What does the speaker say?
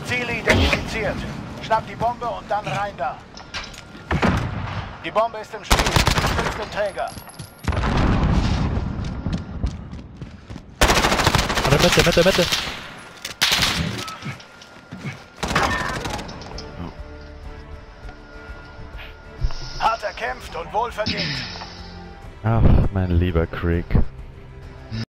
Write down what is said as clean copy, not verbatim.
Ziele identifiziert. Schnapp die Bombe und dann rein da. Die Bombe ist im Spiel. Schützt den Träger. Mitte. Hart erkämpft und wohlverdient. Ach, mein lieber Crick.